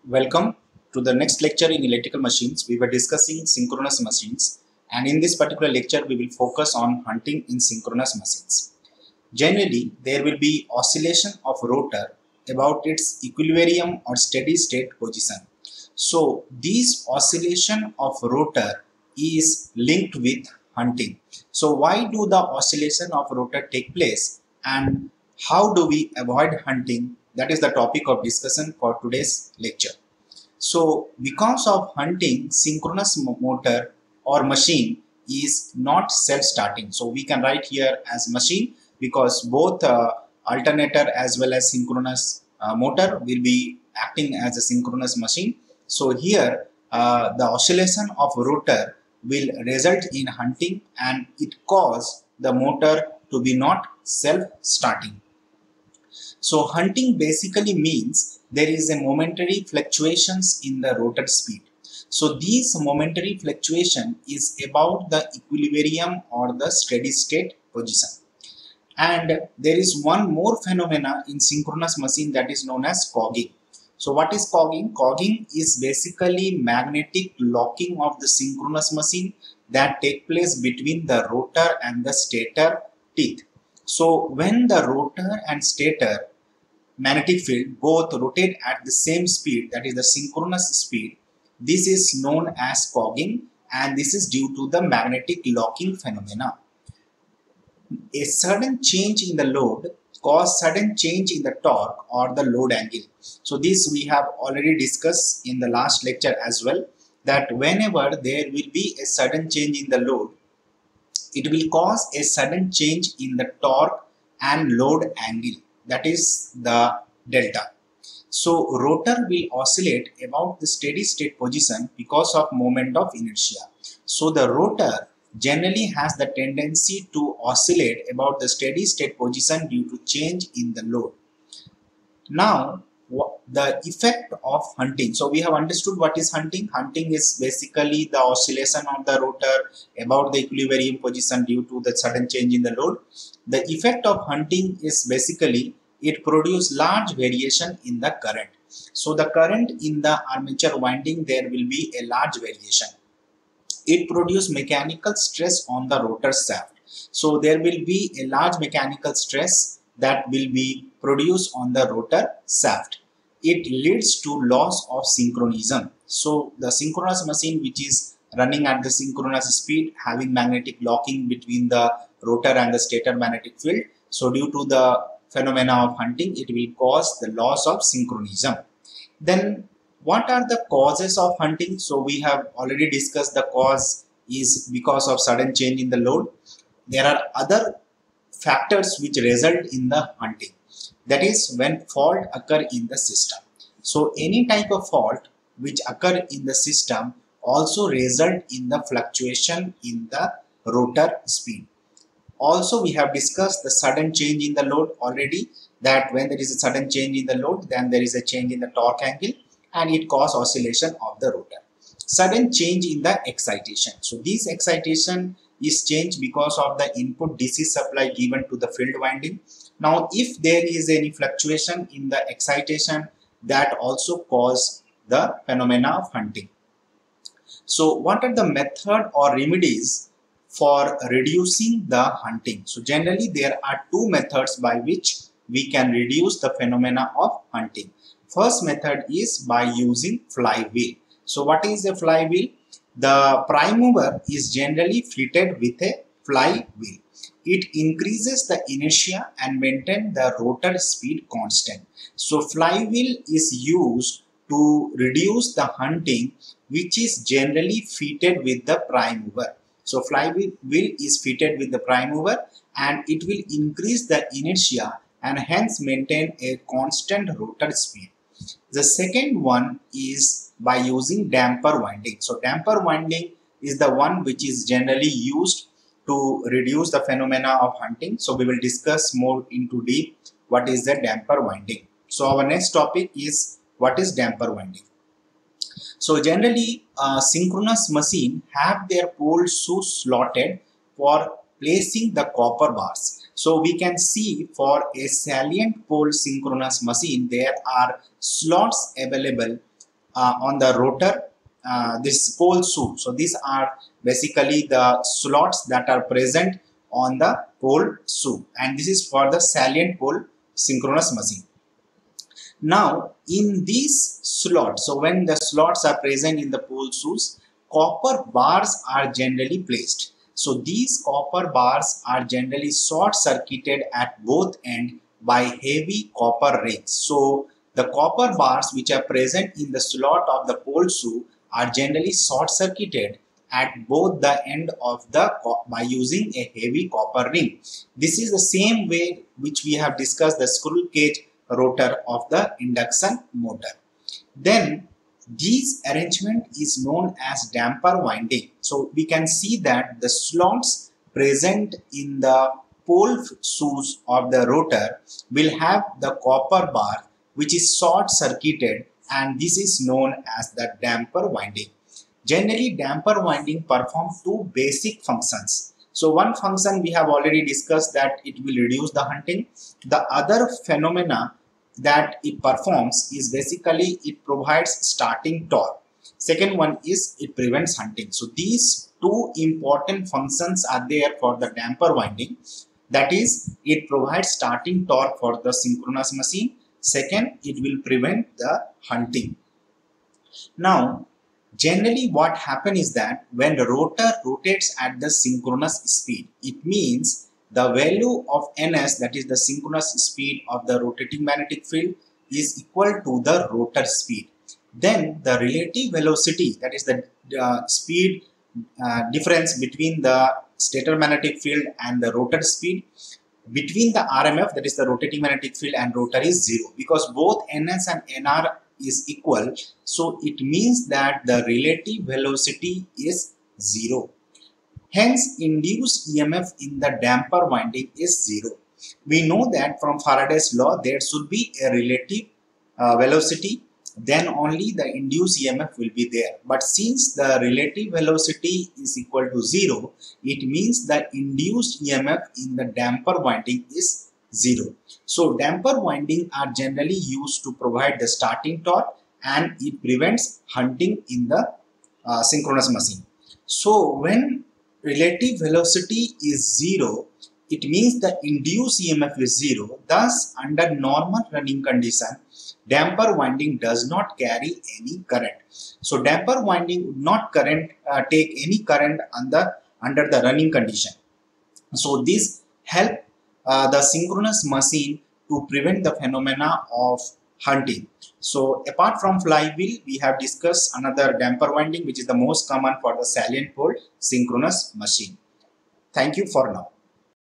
Welcome to the next lecture in electrical machines. We were discussing synchronous machines, and in this particular lecture we will focus on hunting in synchronous machines. Generally, there will be oscillation of rotor about its equilibrium or steady state position. So, this oscillation of rotor is linked with hunting. So, why do the oscillation of rotor take place and how do we avoid hunting? That is the topic of discussion for today's lecture. So, because of hunting, synchronous motor or machine is not self-starting. So, we can write here as machine because both alternator as well as synchronous motor will be acting as a synchronous machine. So, here the oscillation of rotor will result in hunting and it cause the motor to be not self-starting. So hunting basically means there is a momentary fluctuations in the rotor speed. So these momentary fluctuation is about the equilibrium or the steady state position. And there is one more phenomena in synchronous machine that is known as cogging. So what is cogging? Cogging is basically magnetic locking of the synchronous machine that take place between the rotor and the stator teeth. So when the rotor and stator magnetic field both rotate at the same speed, that is the synchronous speed, this is known as cogging, and this is due to the magnetic locking phenomena. A sudden change in the load cause sudden change in the torque or the load angle. So this we have already discussed in the last lecture as well, that whenever there will be a sudden change in the load, it will cause a sudden change in the torque and load angle, that is the delta. So rotor will oscillate about the steady state position because of moment of inertia. So the rotor generally has the tendency to oscillate about the steady state position due to change in the load. Now the effect of hunting. So we have understood what is hunting. Hunting is basically the oscillation of the rotor about the equilibrium position due to the sudden change in the load. The effect of hunting is basically it produces large variation in the current. So the current in the armature winding, there will be a large variation. It produces mechanical stress on the rotor shaft. So there will be a large mechanical stress that will be produced on the rotor shaft. It leads to loss of synchronism. So the synchronous machine which is running at the synchronous speed having magnetic locking between the rotor and the stator magnetic field. So due to the phenomena of hunting, it will cause the loss of synchronism. Then what are the causes of hunting? So we have already discussed the cause is because of sudden change in the load. There are other factors which result in the hunting. That is when fault occur in the system. So any type of fault which occur in the system also result in the fluctuation in the rotor speed. Also we have discussed the sudden change in the load already, that when there is a sudden change in the load, then there is a change in the torque angle and it causes oscillation of the rotor. Sudden change in the excitation. So this excitation is changed because of the input DC supply given to the field winding. Now if there is any fluctuation in the excitation, that also cause the phenomena of hunting. So what are the method or remedies for reducing the hunting? So generally there are two methods by which we can reduce the phenomena of hunting. First method is by using flywheel. So what is a flywheel? The prime mover is generally fitted with a flywheel. It increases the inertia and maintains the rotor speed constant. So flywheel is used to reduce the hunting, which is generally fitted with the prime mover. So flywheel is fitted with the prime mover and it will increase the inertia and hence maintain a constant rotor speed. The second one is by using damper winding. So damper winding is the one which is generally used to reduce the phenomena of hunting. So we will discuss more into deep what is the damper winding. So our next topic is what is damper winding. So generally synchronous machine have their poles so slotted for placing the copper bars. So we can see for a salient pole synchronous machine there are slots available on the rotor, this pole shoe. So these are basically the slots that are present on the pole shoe, and this is for the salient pole synchronous machine. Now in these slots, so when the slots are present in the pole shoes, copper bars are generally placed. So these copper bars are generally short circuited at both ends by heavy copper rings. So the copper bars which are present in the slot of the pole shoe are generally short circuited at both the end of the by using a heavy copper ring. This is the same way which we have discussed the squirrel cage rotor of the induction motor. Then this arrangement is known as damper winding. So we can see that the slots present in the pole shoes of the rotor will have the copper bar which is short circuited, and this is known as the damper winding. Generally, damper winding performs two basic functions. So one function we have already discussed, that it will reduce the hunting. The other phenomena that it performs is basically it provides starting torque. Second one is it prevents hunting. So these two important functions are there for the damper winding. That is, it provides starting torque for the synchronous machine. Second, it will prevent the hunting. Now, generally what happens is that when the rotor rotates at the synchronous speed, it means the value of ns, that is the synchronous speed of the rotating magnetic field, is equal to the rotor speed. Then the relative velocity, that is the speed difference between the stator magnetic field and the rotor speed, between the RMF, that is the rotating magnetic field, and rotor is 0, because both ns and nr is equal. So it means that the relative velocity is 0. Hence, induced EMF in the damper winding is 0. We know that from Faraday's law there should be a relative velocity, then only the induced EMF will be there. But since the relative velocity is equal to 0, it means the induced EMF in the damper winding is 0. So damper winding are generally used to provide the starting torque, and it prevents hunting in the synchronous machine. So when relative velocity is 0, it means the induced EMF is 0. Thus, under normal running condition, damper winding does not carry any current. So damper winding would not take any current under the running condition. So this help the synchronous machine to prevent the phenomena of hunting. So apart from flywheel, we have discussed another damper winding which is the most common for the salient pole synchronous machine. Thank you for now.